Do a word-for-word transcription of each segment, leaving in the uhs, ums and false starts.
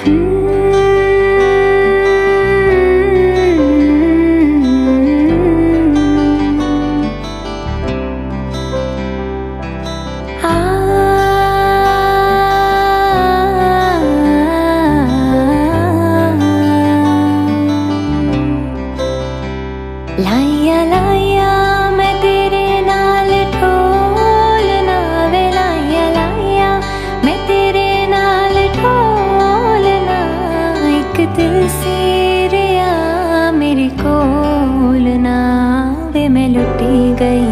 लाइया लाइया मैं तेरे नाल ढोलना वे, लाइया लाइया मैं तेरे नाल ढोलना। एक दिल से रिया मेरे कोलना वे, मैं लुटी गई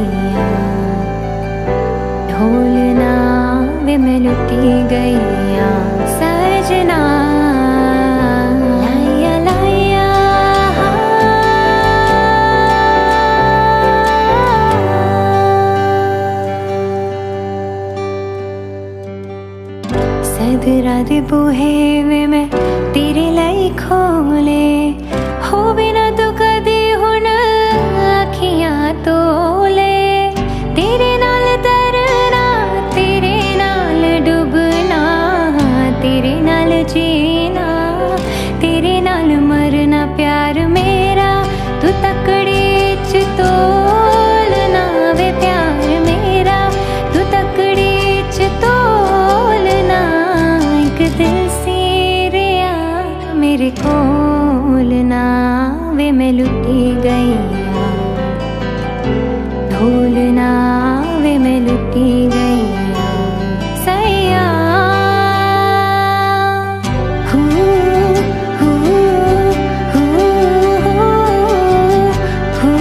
ढोलना वे, मैं लुटी गई सजना। सदरा दे बूहे वे मैं तेरे लाई खोले, हो बिना तो कदे हुण अखियां तोले। तेरे नाल तरना तेरे नाल डुबना, तेरे नाल जीना तेरे नाल मरना। प्यार मेरा तू तकड़ी च तोलना वे, प्यार मेरा तू तकड़ी च तोलना। दिल से रिया मेरे कोलना वे, मैं लुटी गई ढोलना वे, मैं लुटी गई सैया। हू हू हू हू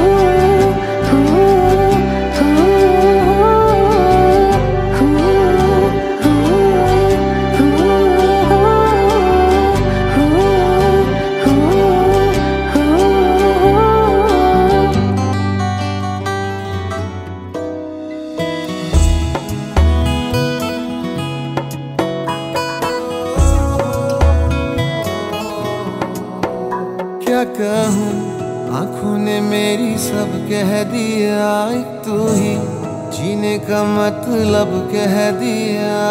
क्या कहूँ, आँखों ने मेरी सब कह दिया। एक तू ही जीने का मतलब कह दिया।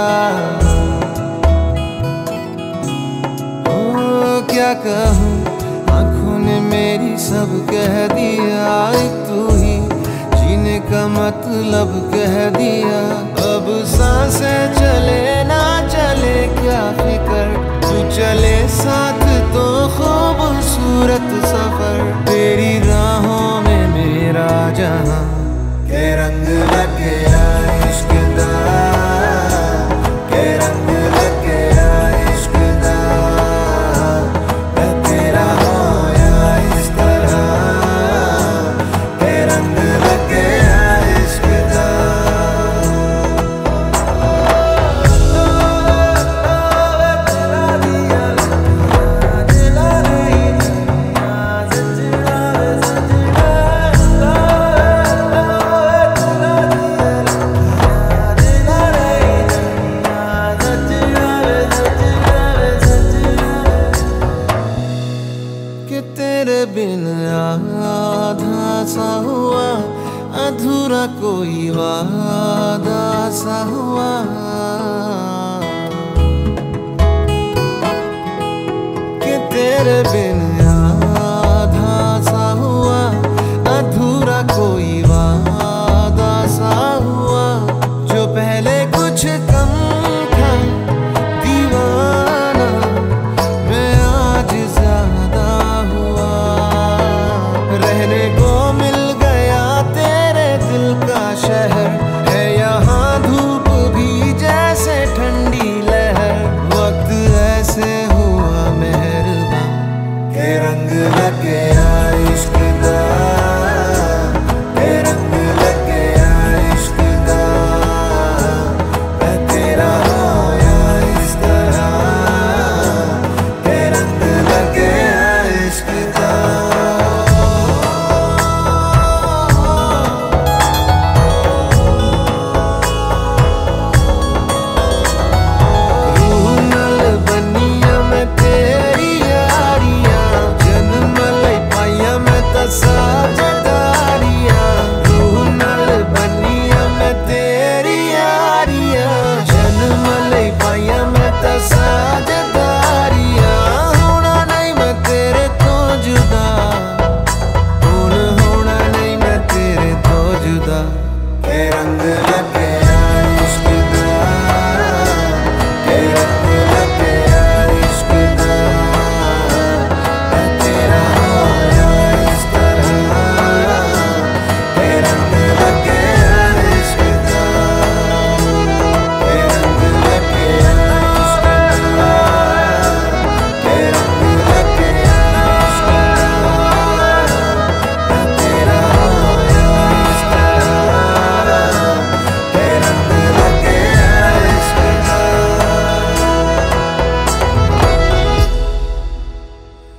ओ क्या कहूँ, आँखों ने मेरी सब कह दिया। एक तू ही जीने का मतलब कह दिया। अब सांसें चले ना चले क्या फिकर, तू चले साथ तो खूबसूरत सफर। तेरी राहों में मेरा जहां के रंग लग गया इश्क दा, के रंग लग गया इश्क दा। मैं तेरा होया इस तरह, के रंग लग गया इश्क दा। तेरे बिन आधा सा हुआ, अधूरा कोई वादा सा हुआ। कि तेरे बिन